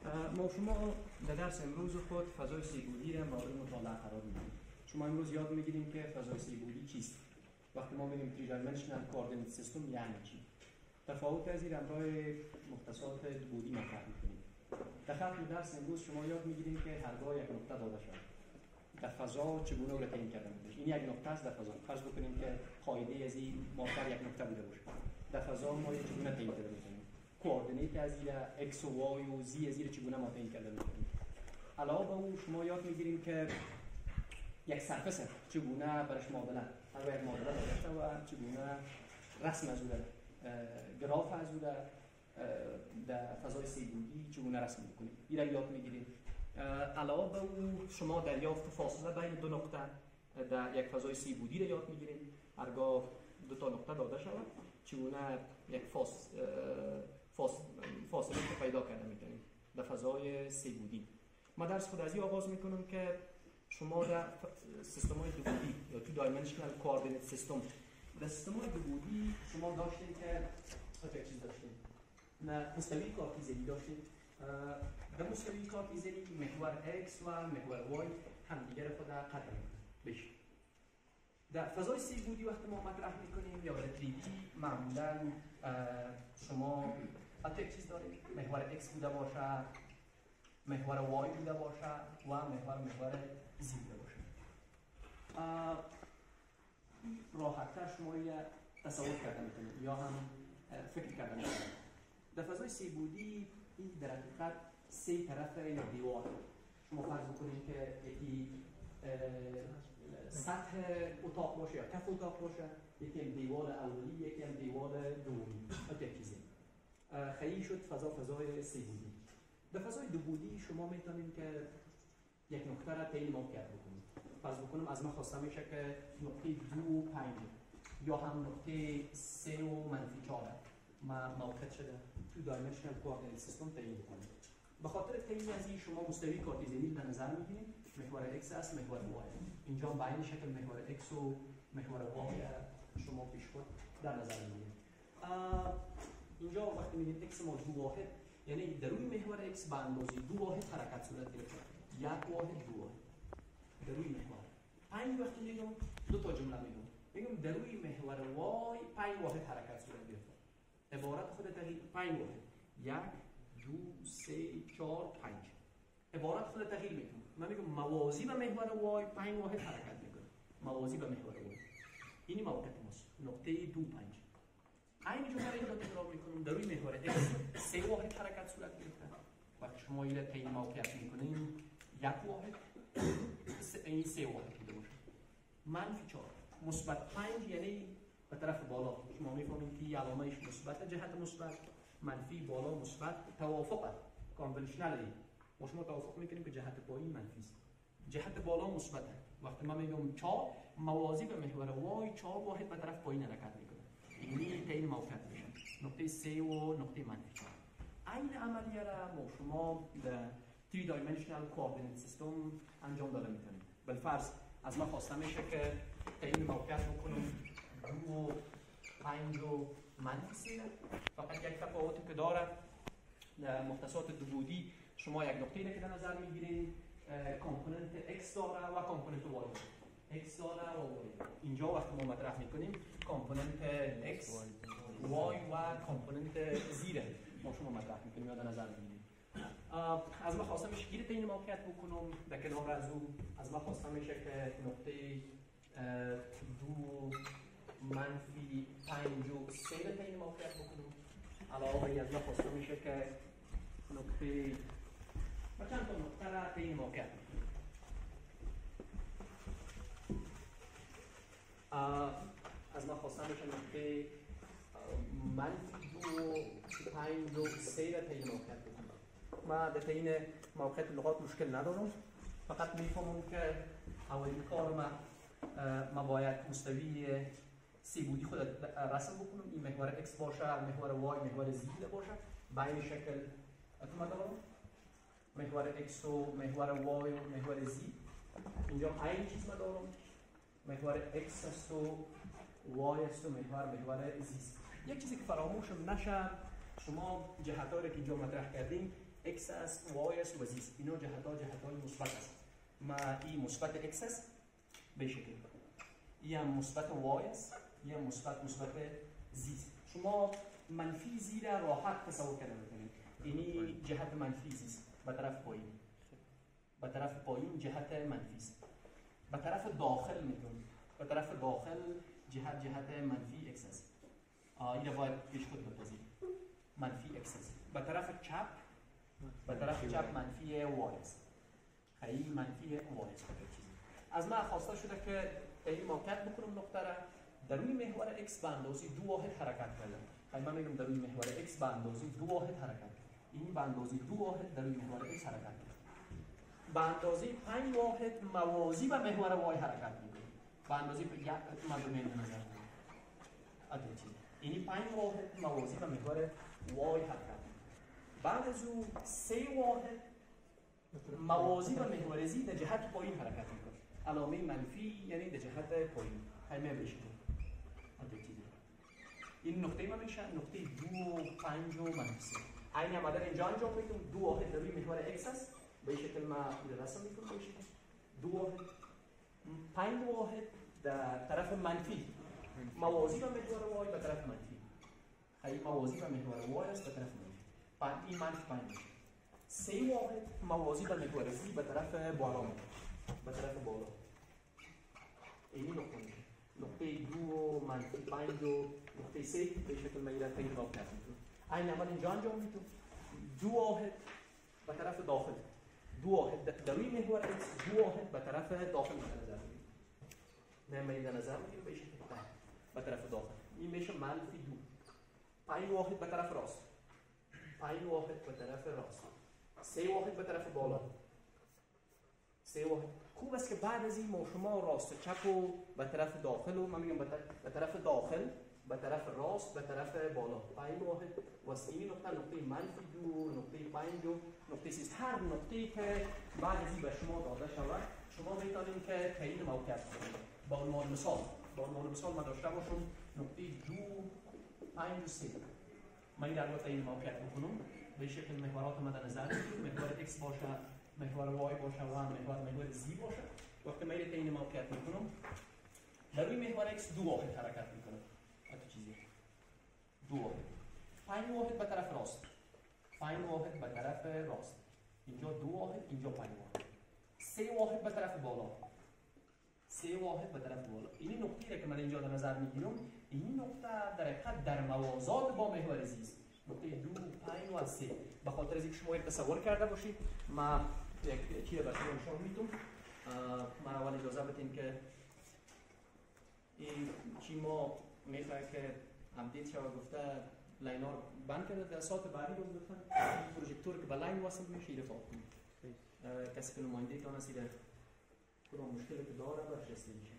ما شما در درس امروز خود فضای سه‌بعدی را مورد مطالعه قرار میدیم. شما امروز یاد میگیریم که فضای سه‌بعدی چیست. وقتی ما میگیم 3-dimensional coordinate system یعنی چی؟ تفاوت از این همراه مختصات دو-بعدی مطرح میکنیم. در ختم درس امروز شما یاد میگیریم که هرگاه یک نقطه داده شد در فضا چگونه او را تعیین کرده میشه. این یک نقطه است در فضا. فرض بکنیم که قاعده از این ماهیت یک نقطه بوده باشه. در فضا ما چگونه تعیین کرده میکنیم؟ کوآردینات از این x و y و z از این چگونه ما تعیین کرده میکنیم. علاوه بر اون شما یاد میگیریم که یک سرفس چگونه برش معادله هر یک معادله داشته و چگونه رسم از اون گراف از اون در فضای سه‌بعدی چگونه رسم میکنیم. این را یاد میگیریم. علاوه بر اون شما دریافت فاصله بین دو نقطه در یک فضای سه‌بعدی را یاد میگیریم. هرگاه دو تا نقطه داده شود چگونه یک فاصله رو پیدا کرده میتونیم در فضای سه‌بعدی. ما درس خود از این آغاز میکنم که شما در سیستم های دو-بعدی یا 2-dimensional coordinate system در سیستم های دو-بعدی شما داشتیم که یک چیز داشتیم مستوی کارتیزنی داشتیم. در مستوی کارتیزنی محور x و محور y همدیگر خود قطع بشه. در فضای سه‌بعدی وقتی ما مطرح میکنیم یا در 3D معمولا شما یک چیز داریم محور x بوده باشه، محور y بوده باشه و محور z بوده باشه. راحت‌تر شما یا تصور کرده میکنید یا هم فکر کرده میکنید. در فضای سه‌بعدی این در حقیقت سه طرف یا دیوار. شما فرض بکنید که یکی سطح اتاق باشه یا کف اتاق باشه، یکی هم دیوار اولی، یکی هم دیوار دومی. یک چیزی. خیلی شد فضای سه‌بعدی. در فضای دو-بعدی شما میتونید که یک نقطه را تعیین موقعیت بکنید. فرض بکنم از ما خواسته میشه که نقطه 2 و 5 یا هم نقطه 3 و -4 ما موقعیت شده 2-dimensional coordinate system تعیین بکنید. به خاطر تعیین از این شما مستوی کارتیزنی در نظر میگیرید. محور x است، محور y. اینجا بین شکل محور x و محور y شما پیش خود در نظر میگیرید. اینجا وقتی میگید x ما 2 واحد یعنی در روی محور x به اندازه 2 واحد حرکت صورت گرفته. 1 واحد 2 واحد در روی محور. 5 وقتی میگم دو تا جمله میگم در روی محور y 5 واحد حرکت صورت گرفته. عبارت خود تغییر 5 واحد 1 2 3 4 5 عبارت خود تغییر میکنه. من میگم موازی به محور y 5 واحد حرکت میکنه. موازی به محور y اینی موقعیت ماست. نقطه 2 5 این جمله رو تکرار میکنم. در روی محور x 3 واحد حرکت صورت گرفته. وقتی شما این تعیین موقعیت میکنین 1 واحد این 3 واحد بوده باشه. -4 مثبت 5 یعنی به طرف بالا. شما میفهمید که علامه‌اش مثبت، جهت مثبت، منفی بالا مثبت، توافق کانونشنال. ما شما توافق میکنیم که جهت پایین منفی است. جهت بالا مثبت. وقتی ما میگم 4 موازی به محور y 4 واحد به طرف پایین حرکت میکنه. یعنی تعیین موقعیت میشه. نقطه 3 و نقطه -4. این عملیه را ما شما در 3-dimensional coordinate system انجام داده میتونیم. بالفرض از ما خواسته میشه که تعیین موقعیت بکنیم 2 و 5 و -3. فقط یک تفاوتی که داره در مختصات دو-بعدی شما یک نقطه‌ای را که در نظر میگیرید کامپوننت x داره و کامپوننت y داره. x داره و y. اینجا وقتی ما مطرح میکنیم کامپوننت x y و کامپوننت z را ما شما مطرح میکنیم یا در نظر میگیریم. از ما خواسته میشه که تعیین موقعیت بکنم. در کنار از او از ما خواسته میشه که نقطه 2 -5 و 3 را تعیین موقعیت بکنم. علاوه بر از ما خواسته میشه که نقطه و چند تا نقطه را تعیین موقعیت بکنم. از ما خواسته میشه نقطه -2 و 5 و 3 را تعیین موقعیت بکنم. ما در تعیین موقعیت لغات مشکل ندارم. فقط میفهمم که اولین کار ما باید مستوی سه‌بعدی خود رسم بکنم. این محور x باشه، محور y، محور z باشه. بین شکل اتما دارم محور x و محور y و محور z. اینجا این چیز ما دارم محور x است و y است و محور z. یک چیزی که فراموش نشه شما جهت‌هایی که اینجا مطرح کردیم x است y است و z است. اینا جهت‌های مثبت است. ما این مثبت x است به شکل این هم مثبت y است، این هم مثبت z است. شما منفی z را راحت تصور کردن می‌کنید. اینی جهت منفی z است به طرف پایین. به طرف پایین جهت منفی است. به طرف داخل می‌کنید. به طرف داخل جهت منفی x است. این را باید پیش خود بپذیرید. منفی x است. به طرف چپ منفی y است. خیلی منفی y است. از من خواسته شده که این موقعیت بکنم نقطه را در روی محور x به اندازه 2 واحد حرکت کنم. من میگم در روی محور x به اندازه 2 واحد حرکت کنم. این به اندازه 2 واحد در روی محور x حرکت کنم. به اندازه 5 واحد موازی به محور y حرکت میکنم. به اندازه یک مدومه نظر کنم. این 5 واحد موازی به محور y حرکت میکنم. بعد از او 3 واحد موازی به محور z در جهت پایین حرکت میکنه. علامه منفی یعنی در جهت پایین. همه بشه. این نقطه ما میشه نقطه 2 و 5 و منفی 3. این هم در اینجا انجام میدم. 2 واحد در روی محور x است. به این شکل ما رسم میکنم. به شکل 2 واحد 5 واحد در طرف منفی موازی به محور y به طرف منفی. خیلی موازی به محور y است به طرف منفی. بعد این منفی 5 میشه. 3 واحد موازی به محور z به طرف بالا میشه. به طرف بالا. این نقطه میشه. نقطه 2 و منفی 5 و نقطه 3 به شکل میره تا این را کرد میتون. این عمل اینجا انجام میتون. 2 واحد به طرف داخل. 2 واحد در روی محور x 2 واحد به طرف داخل در نظر میگیریم. نه در نظر میگیریم به شکل به طرف داخل. این میشه منفی 2. 5 واحد به طرف راست. 5 واحد به طرف راست. 3 واحد به طرف بالا. 3 واحد. خوب است که بعد از این ما شما راست و چپ و به طرف داخل و من میگم به طرف داخل، به طرف راست، به طرف بالا. 5 واحد و این نقطه منفی 2، نقطه 5 و نقطه 3. هر نقطه‌ای که بعد از این به شما داده شود شما میتونید که تعیین موقعیت کنید. با عنوان مثال ما داشته باشم نقطه 2 5 و 3. من در واقع تعیین موقعیت بکنم به شکل محورات ما در نظر بگیریم. محور x باشه، محور y باشه و محور z باشه. وقتی من تعیین موقعیت میکنم در روی محور x 2 واحد حرکت میکنم. حتی چیزی 2 واحد. 5 واحد به طرف راست. 5 واحد به طرف راست. اینجا 2 واحد، اینجا 5 واحد. 3 واحد به طرف بالا. 3 واحد به طرف بالا. این نقطه‌ای که من اینجا در نظر میگیرم، این نقطه در حقیقت در موازات با محور z است. نقطه 2 5 و 3. به خاطر از اینکه شما این تصور کرده باشید ما یک چیز برای شما نشون میدم. من اول اجازه بدین که این چی ما میخواد که همدید شما گفته لاینا رو بند کرده. در ساعت بعدی باز لطفا این پروژکتور که به لاین وصل میشه ایرفاق کنید. کسی که نماینده تان است در کدام مشکلی که داره برش رسیده میشه.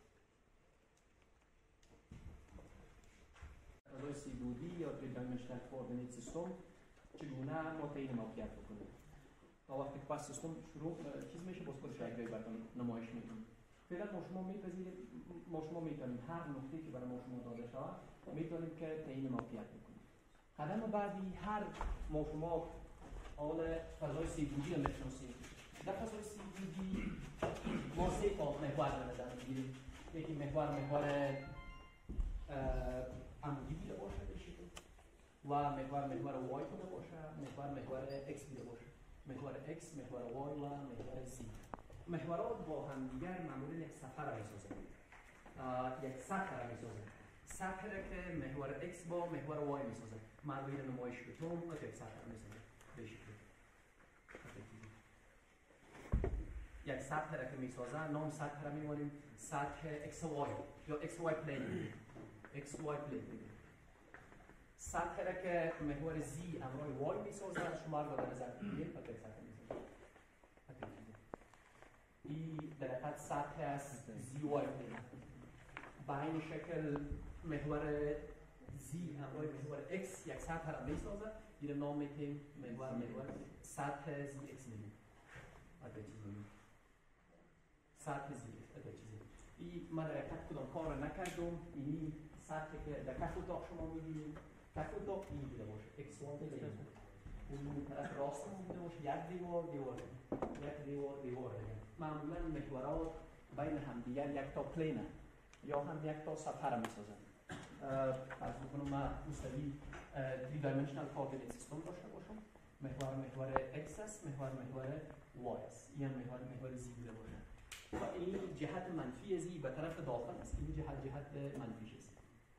فضای سی بودی یا دیمنشنال کوردینیت سیستم چگونه ما تعیین موقعیت بکنیم. تا وقتی که پس سیستم شروع چیز میشه باز خودش یک براتون نمایش میکنیم. فعلا ما شما میتونیم هر نقطه‌ای که برای ما شما داده شود میتونیم که تعیین موقعیت بکنیم. قدم بعدی هر ما شما حال فضای سی بودی رو میشناسیم. در فضای سی بودی ما 3 تا محور در نظر میگیریم. یکی محور عمودی بوده باشه و محور y بوده باشه، محور x بوده باشه. محور x، محور y و محور z. محورات با هم دیگر معمولا یک سطح را میسازند. یک سطح را میسازند. سطح را که محور x با محور y میسازند. من روی نمایش بتونم یک سطح را میسازند. به شکل یک سطح را که میسازند نام سطح را میوانیم سطح x y یا xy plane. xy plane. سطح را که محور z همراه y میسازد شما را در نظر بگیرید یک سطح میسازد. این در حقیقت سطح است z y plane. به این شکل محور z همراه محور x یک سطح را میسازد. این نام میتیم محور سطح z x میگیم. سطح z x. این من در حقیقت کدام کار را نکردم. این سطحی که در کف اتاق شما میبینید کف اتاق این بوده باشه. x1 بوده. اون طرف راست بوده باشه یک دیوار دیگه. معمولا محورات بین همدیگر یک تا پلینه یا هم یک تا صفحه را میسازن. فرض بکنم من مستوی 3 dimensional coordinate system داشته باشم. محور x است، محور y است. این محور z بوده باشه. و این جهت منفی z به طرف داخل است. این جهت منفی است.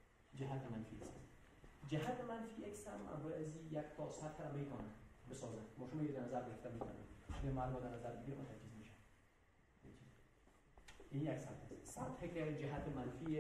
جهت منفی x هم امروز از یک تا سطح را میتونه بسازه. ما شما در نظر گرفته میتونیم. یه مرد در نظر بگیریم و تجهیز میشه. این یک سطح است. سطحی که جهت منفی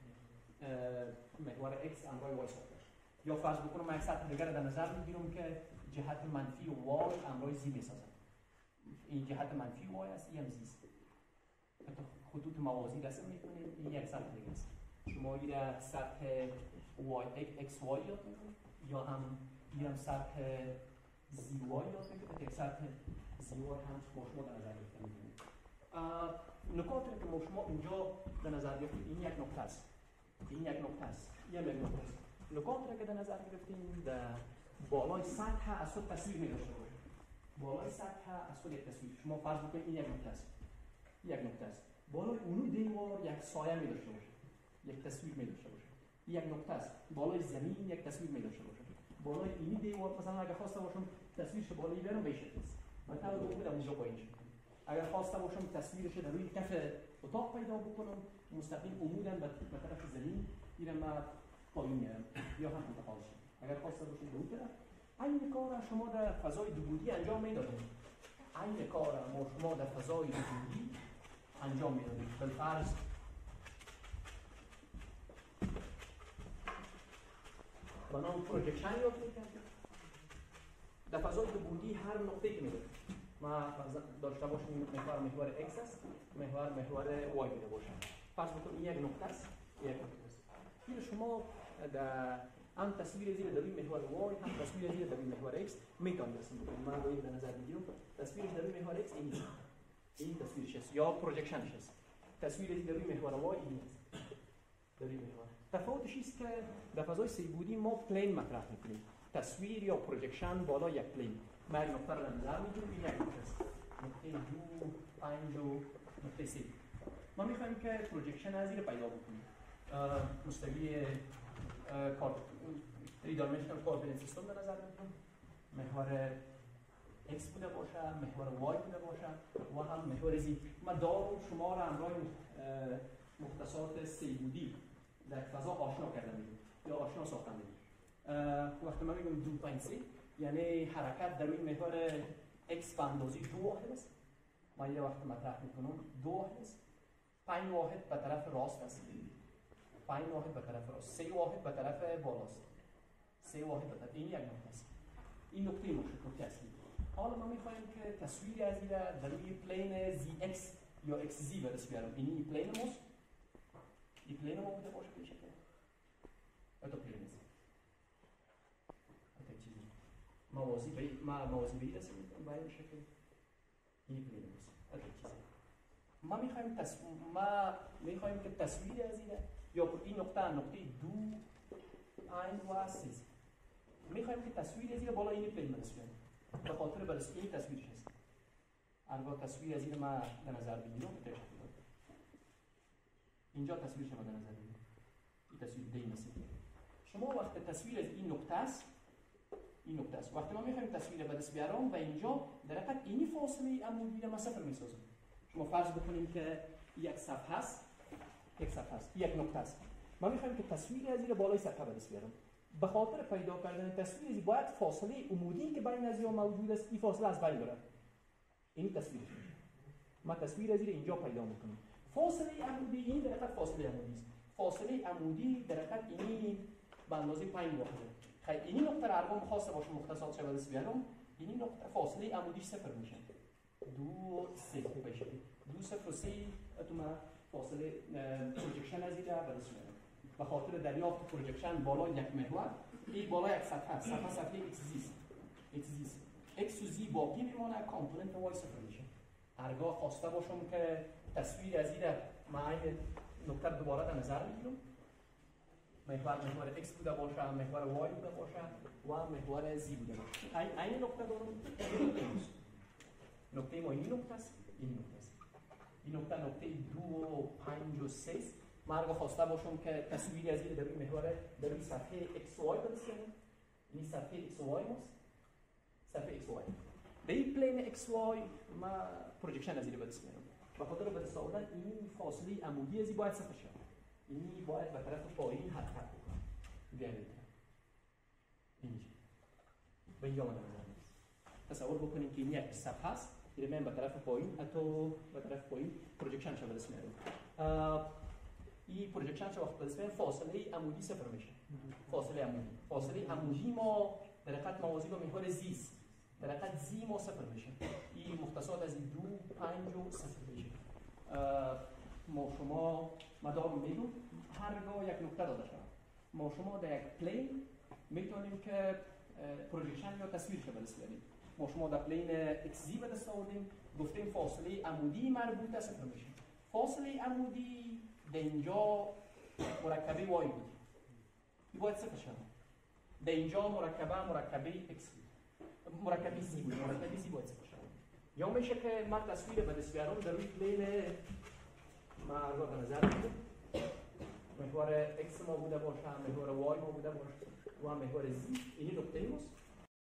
محور x امروز y ساخته. یا فرض بکنم من یک سطح دیگر در نظر میگیرم که جهت منفی y امروز z میسازه. این جهت منفی y است، این هم z است. خطوط موازی رسم میکنیم. این یک سطح دیگه است. شما این سطح x y یاد میکنید یا هم سطح z y یاد میکنید. یک سطح z y هم شما در نظر گرفته میکنید. نکاتی که شما اینجا در نظر گرفتید این یک نقطه است. نکاتی که در نظر گرفتیم در بالای سطح از خود تصویر می داشته باشه. بالای سطح از خود یک تصویر. شما فرض بکنید این یک نقطه است. بالای اون دیوار یک سایه می داشته باشه. یک تصویر می داشته باشه. یک نقطه است. بالای زمین یک تصویر می داشته باشه. بالای این دیوار مثلا اگه خواسته باشم تصویرش بالایی برم به شکل است. مثلا دو بودم اونجا پایین شد. اگر خواسته باشم تصویرش در روی کف اتاق پیدا بکنم مستقیم عموداً به طرف زمین میرم و پایین میارم یا هم انتقال شد. اگر خواسته باشم به اون طرف این کار شما در فضای دوبودی انجام میدادید. این کار شما در فضای دوبودی انجام میدادید. بالفرض بنام پروژکشن یاد میکردید. در فضای دوبودی هر نقطه‌ای که میدادید ما داشته باشیم محور x است، محور y بوده باشه. فرض بکنید یک نقطه است. این شما در هم تصویر زیر در روی محور y هم تصویر زیر در روی محور x میتونید رسم بکنید. من روی در نظر میگیرم تصویرش در روی محور x این تصویرش است یا پروژکشنش است. تصویر زیر در روی محور y این است. در روی محور. تفاوتش است که در فضای سه بعدی ما پلین مطرح میکنیم. تصویر یا پروژکشن بالا یک پلین. ما یک نقطه را نظر میگیریم این یک نقطه است. نقطه 2 نقطه 3. ما میخوایم که پروژکشن از زیر پیدا بکنیم. مستوی 3 dimensional coordinate system در نظر بگیریم. محور x بوده باشه، محور y بوده باشه و هم محور z. ما دارو شما را همراه مختصات سه بعدی در فضا آشنا کرده میگیم یا آشنا ساخته میگیم. وقتی ما میگم 2.3 یعنی حرکت در روی محور x به اندازه 2 واحد است. ما یه وقت مطرح میکنم 2 واحد است. 5 واحد به طرف راست است. 5 واحد به طرف راست. 3 واحد به طرف بالاست. 3 واحد به طرف این یک نقطه است. این نقطه ما نقطه اصلی. حالا ما میخوایم که تصویری از این در روی پلین zx یا xz به دست بیارم. این پلین ماست. این پلین ما بوده باشه به شکل. تو پلین است. موازی به این رسیم میکنم به این شکل. این پلین است. ما میخوایم که تصویری از این یا این نقطه 2 5 و 3 میخوایم که تصویری از این بالا این پلین برسیم. به خاطر بررسی این تصویرش است. اگر تصویر از این ما در نظر بگیرم به شکل اینجا تصویر شما در نظر بگیرید. این تصویر دی مثل شما وقت تصویر از این نقطه است. وقتی ما میخوایم تصویر به دست بیارم و اینجا در حقیقت اینی فاصله عمودی را ما صفر میسازم. شما فرض بکنیم که یک صفحه است. یک نقطه است. ما میخوایم که تصویر از این بالای صفحه به دست بیارم. به خاطر پیدا کردن تصویر از باید فاصله عمودی که بین از موجود است این فاصله از بین بره. این تصویرش میشه. ما تصویر از اینجا پیدا میکنیم. فاصله عمودی این در حقیقت فاصله عمودی است. فاصله عمودی در حقیقت اینی به اندازه 5 واحده. خیلی اینی نقطه را ارقام خواسته باشم مختصات شده دست بیارم. اینی نقطه فاصله عمودیش صفر میشه. 2 3 بشه. 2 0 3 تو ما فاصله پروژکشن از اینجا به دست میارم. به خاطر دریافت پروژکشن بالا یک محور، این بالا یک سطح است. سطح x x و z باقی میمونه، کامپوننت y صفر میشه. هرگاه خواسته باشم که تصویر از این معین نقطه دوباره در نظر بگیرم، محور x بوده باشه، محور y بوده باشه و محور z بوده باشه. این نقطه دارم، این نقطه نیست. نقطه ما این نقطه است، این نقطه است. این نقطه 2 و 5 و 3 است. من اگه خواسته باشم که تصویری از این در این محور در این صفحه x و y برسیم. این صفحه x و y ماست. صفحه x و y. به این پلین x و y ما پروژکشن از این برسیم. به خاطر به دست آوردن این فاصله عمودی از این باید صفر شود. این باید به طرف پایین حرکت بکنه. بیاید اینجا. به اینجا آمده تصور بکنیم که این یک صفحه است. این من به طرف پایین، حتی به طرف پایین پروژکشن شود اسم میارم. این پروژکشن شود وقت اسم فاصله عمودی صفر میشه. فاصله عمودی ما در حقیقت موازی با محور z است. در حقیقت z ما صفر میشه. این مختصات از این 2 5 و 0 میشه. ما شما مدام میگم هرگاه یک نقطه داده شود. ما شما در یک پلین میتونیم که پروژکشن یا تصویر شده بسازیم. ما شما در پلین XZ به دست آوردیم، گفتیم فاصله عمودی مربوط است صفر میشه. فاصله عمودی در اینجا مرکبه Y بود. این باید صفر شود. در اینجا مرکبه X بود. مرکبه Z بود. مرکبه Z باید صفر شود. یا میشه که من تصویر به دست بیارم در روی پلین ما رو به نظر میگیرم. محور X ما بوده باشه، محور Y ما بوده باشه و محور Z. این نقطه ماست.